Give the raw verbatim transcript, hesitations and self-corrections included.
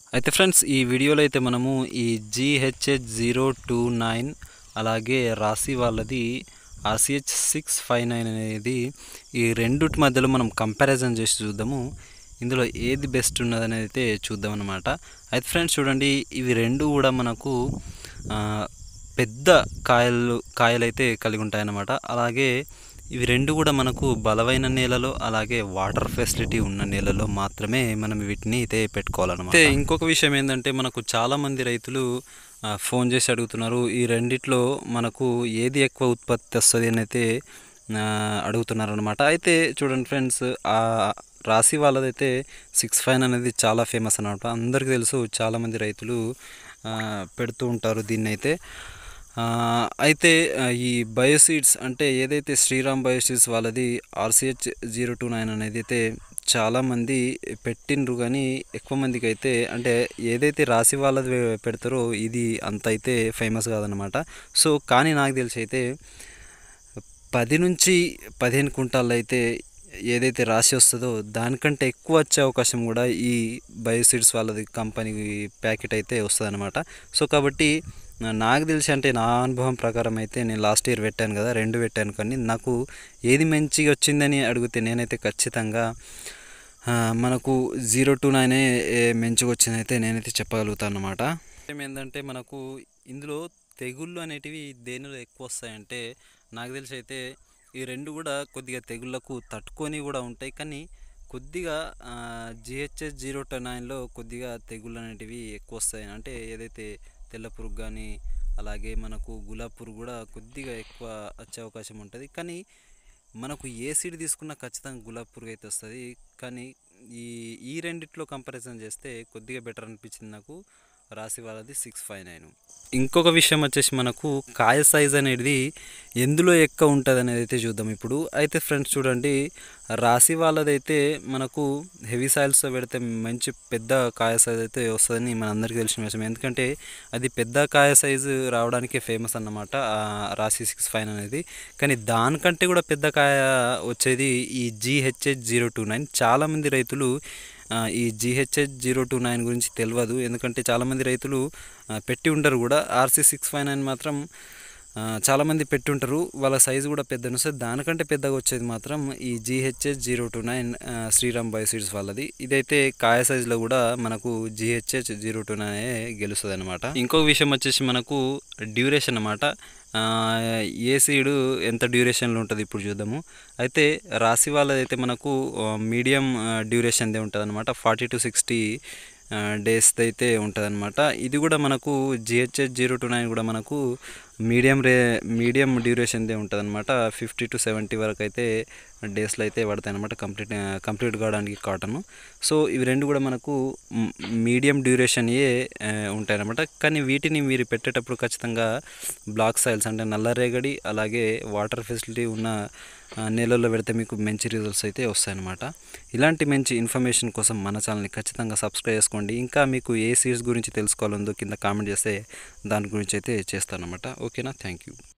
అయితే ఫ్రెండ్స్ ఈ వీడియోలో అయితే మనము ఈ G H H zero two nine అలాగే రాశి వాళ్ళది R C H six five nine అనేది ఈ రెండుటి మధ్యలో మనం కంపారిజన్ చేసి చూద్దాము. ఇందులో ఏది బెస్ట్ ఉన్నదనేది అయితే చూద్దాం అన్నమాట. అయితే ఫ్రెండ్స్ చూడండి, ఇవి రెండు కూడా మనకు పెద్ద కాయలు కాయలు అయితే కలిగి ఉంటాయన్నమాట. అలాగే ఇవి రెండు కూడా మనకు బలమైన నేలలో అలాగే వాటర్ ఫెసిలిటీ ఉన్న నేలలో మాత్రమే మనం వీటిని అయితే పెట్టుకోవాలన్నమాట. అయితే ఇంకొక విషయం ఏంటంటే, మనకు చాలామంది రైతులు ఫోన్ చేసి అడుగుతున్నారు, ఈ రెండిట్లో మనకు ఏది ఎక్కువ ఉత్పత్తి వస్తుంది అని అయితే అడుగుతున్నారు అనమాట. అయితే చూడండి ఫ్రెండ్స్, ఆ రాశి వాళ్ళదైతే సిక్స్ ఫైవ్ అనేది చాలా ఫేమస్ అనమాట. అందరికీ తెలుసు, చాలామంది రైతులు పెడుతూ ఉంటారు దీన్ని అయితే. అయితే ఈ బయోసీడ్స్ అంటే ఏదైతే శ్రీరామ్ బయోసీడ్స్ వాళ్ళది R C H zero two nine అనేది అయితే చాలామంది పెట్టిండ్రు, కానీ ఎక్కువ మందికి అయితే అంటే ఏదైతే రాశి వాళ్ళది పెడతారో ఇది అంత అయితే ఫేమస్ కాదనమాట. సో కానీ నాకు తెలిసి అయితే పది నుంచి పదిహేను కుంటాల్లో అయితే ఏదైతే రాశి వస్తుందో దానికంటే ఎక్కువ వచ్చే అవకాశం కూడా ఈ బయోసీడ్స్ వాళ్ళది కంపెనీ ప్యాకెట్ అయితే వస్తుంది అనమాట. సో కాబట్టి నాకు తెలిసి అంటే నా అనుభవం ప్రకారం అయితే నేను లాస్ట్ ఇయర్ పెట్టాను కదా, రెండు పెట్టాను, కానీ నాకు ఏది మంచిగా వచ్చిందని అడిగితే నేనైతే ఖచ్చితంగా మనకు జీరో టూ నైనే మంచిగా వచ్చిందైతే నేనైతే చెప్పగలుగుతాను అనమాట. ఏంటంటే మనకు ఇందులో తెగుళ్ళు అనేటివి దేనిలో ఎక్కువ వస్తాయంటే నాకు తెలిసి అయితే ఈ రెండు కూడా కొద్దిగా తెగుళ్ళకు తట్టుకొని కూడా ఉంటాయి, కానీ కొద్దిగా G H H zero two నైన్లో కొద్దిగా తెగుళ్ళు అనేటివి ఎక్కువ వస్తాయి. అంటే ఏదైతే తెల్ల పురుగు కానీ అలాగే మనకు గులాబీ పురుగు కూడా కొద్దిగా ఎక్కువ వచ్చే అవకాశం ఉంటుంది. కానీ మనకు ఏ సీడ్ తీసుకున్నా ఖచ్చితంగా గులాబీ పురుగు అయితే వస్తుంది. కానీ ఈ ఈ రెండిట్లో కంపారిజన్ చేస్తే కొద్దిగా బెటర్ అనిపించింది నాకు రాశి వాళ్ళది సిక్స్ ఫైవ్ నైన్. ఇంకొక విషయం వచ్చేసి మనకు కాయ సైజ్ అనేది ఎందులో ఎక్కువ ఉంటుంది అనేది అయితే చూద్దాం ఇప్పుడు. అయితే ఫ్రెండ్స్ చూడండి, రాశి వాళ్ళదైతే మనకు హెవీ సాయిల్స్తో పెడితే మంచి పెద్ద కాయ సైజ్ అయితే వస్తుందని మనందరికీ తెలిసిన విషయం. ఎందుకంటే అది పెద్ద కాయ సైజు రావడానికే ఫేమస్ అన్నమాట రాశి సిక్స్ ఫైవ్ అనేది. కానీ దానికంటే కూడా పెద్ద కాయ వచ్చేది ఈ G H H zero two nine. చాలామంది రైతులు ఈ G H H zero two nine గురించి తెలియదు, ఎందుకంటే చాలామంది రైతులు పెట్టి ఉంటారు కూడా. R C six five nine మాత్రం చాలామంది పెట్టి ఉంటారు, వాళ్ళ సైజు కూడా పెద్దగా వస్తుంది. దానికంటే పెద్దగా వచ్చేది మాత్రం ఈ G H H zero two nine Sriram bioseeds వాళ్ళది. ఇదైతే కాయ సైజులో కూడా మనకు G H H zero two nine గెలుస్తుంది అనమాట. ఇంకొక విషయం వచ్చేసి మనకు డ్యూరేషన్ అన్నమాట. ఏ సీడు ఎంత డ్యూరేషన్లో ఉంటుంది ఇప్పుడు చూద్దాము. అయితే రాశి వాళ్ళదైతే మనకు మీడియం డ్యూరేషన్దే ఉంటుంది అనమాట, ఫార్టీ టు సిక్స్టీ డేస్ అయితే ఉంటుంది అనమాట. ఇది కూడా మనకు G H H zero two nine కూడా మనకు మీడియం రే మీడియం డ్యూరేషన్దే ఉంటుంది అనమాట. ఫిఫ్టీ టు సెవెంటీ వరకు అయితే డేస్లో అయితే పడతాయి అనమాట కంప్లీట్ కంప్లీట్ కావడానికి కాటన్. సో ఇవి రెండు కూడా మనకు మీడియం డ్యూరేషన్ ఏ ఉంటాయి అనమాట. కానీ వీటిని మీరు పెట్టేటప్పుడు ఖచ్చితంగా బ్లాక్ సాయిల్స్ అంటే నల్లరేగడి అలాగే వాటర్ ఫెసిలిటీ ఉన్న నేలల్లో పెడితే మీకు మంచి రిజల్ట్స్ అయితే వస్తాయన్నమాట. ఇలాంటి మంచి ఇన్ఫర్మేషన్ కోసం మన ఛానల్ని ఖచ్చితంగా సబ్స్క్రైబ్ చేసుకోండి. ఇంకా మీకు ఏ సీడ్స్ గురించి తెలుసుకోవాలందో కింద కామెంట్ చేస్తే దాని గురించి అయితే చేస్తానన్నమాట. ఓకేనా, థ్యాంక్ యూ.